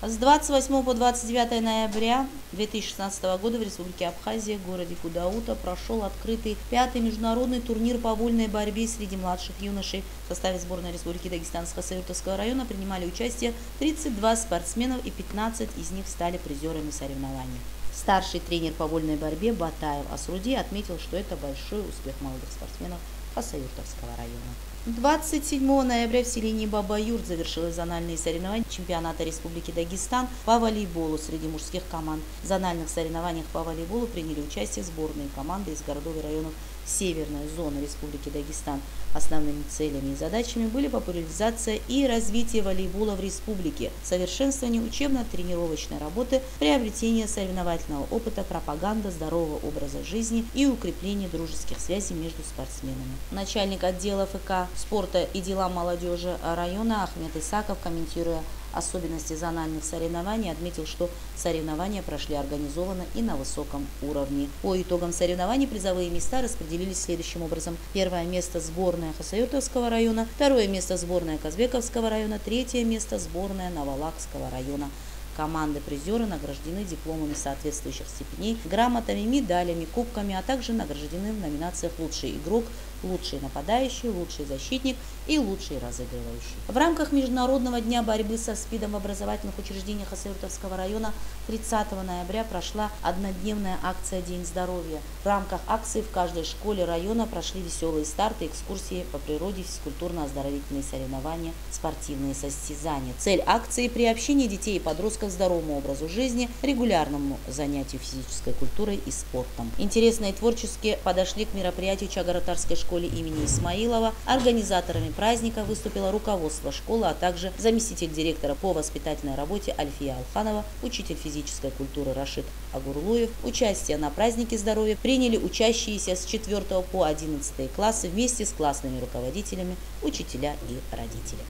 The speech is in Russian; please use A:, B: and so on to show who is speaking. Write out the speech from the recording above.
A: С 28 по 29 ноября 2016 года в Республике Абхазия, в городе Гудаута, прошел открытый 5-й международный турнир по вольной борьбе среди младших юношей. В составе сборной Республики Дагестан с Хасавюртовского района принимали участие 32 спортсменов, и 15 из них стали призерами соревнований. Старший тренер по вольной борьбе Батаев Асруди отметил, что это большой успех молодых спортсменов Хасавюртовского района. 27 ноября в селении Баба-Юрт завершились зональные соревнования чемпионата Республики Дагестан по волейболу среди мужских команд. В зональных соревнованиях по волейболу приняли участие сборные команды из городов и районов Северной зоны Республики Дагестан. Основными целями и задачами были популяризация и развитие волейбола в республике, совершенствование учебно-тренировочной работы, приобретение соревновательного опыта, пропаганда здорового образа жизни и укрепление дружеских связей между спортсменами. Начальник отдела ФК спорта и дела молодежи района Ахмед Исаков, комментируя особенности зональных соревнований, отметил, что соревнования прошли организованно и на высоком уровне. По итогам соревнований призовые места распределились следующим образом. Первое место сборная Хасавюртовского района, второе место сборная Казбековского района, третье место сборная Навалакского района. Команды-призеры награждены дипломами соответствующих степеней, грамотами, медалями, кубками, а также награждены в номинациях «Лучший игрок», «Лучший нападающий», «Лучший защитник» и «Лучший разыгрывающий». В рамках Международного дня борьбы со СПИДом в образовательных учреждениях Хасавюртовского района 30 ноября прошла однодневная акция «День здоровья». В рамках акции в каждой школе района прошли веселые старты, экскурсии по природе, физкультурно-оздоровительные соревнования, спортивные состязания. Цель акции – приобщение детей и подростков к здоровому образу жизни, регулярному занятию физической культурой и спортом. Интересно и творчески подошли к мероприятию Чагоротарской школе имени Исмаилова. Организаторами праздника выступило руководство школы, а также заместитель директора по воспитательной работе Альфия Алханова, учитель физической культуры Рашид Агурлуев. Участие на празднике здоровья приняли учащиеся с 4 по 11 классы вместе с классными руководителями, учителя и родители.